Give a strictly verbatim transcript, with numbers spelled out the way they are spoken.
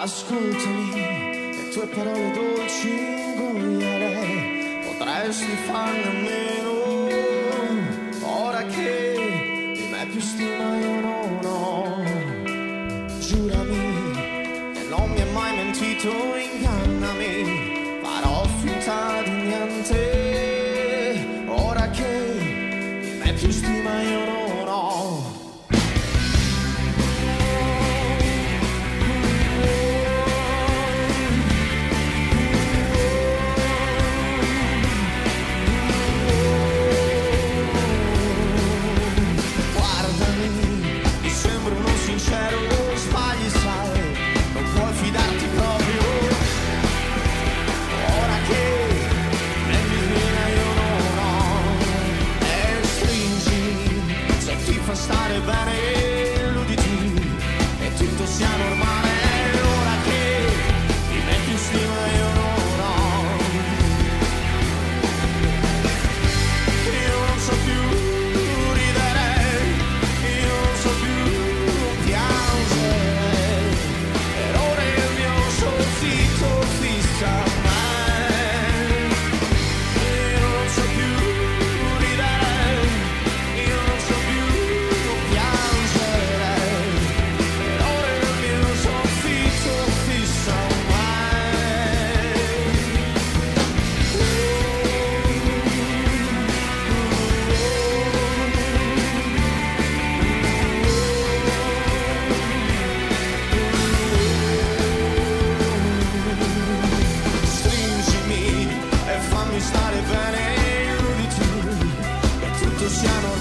Ascoltami, le tue parole dolci ingoiare, potresti farne a meno. Ora che di me più stima io non ho. Giurami che non mi hai mai mentito, ingannami, farò finta di niente. Ora che di me più stima io non ho. Sbagli, sai, non puoi fidarti proprio. Ora che me mi sveglia io non ho. E stringi, se ti fa stare bene, illuditi e tutto sia normale. Ora che di me più stima io non ho. Io non so più ridere, io non so più stare bene, illuditi che tutto sia normale.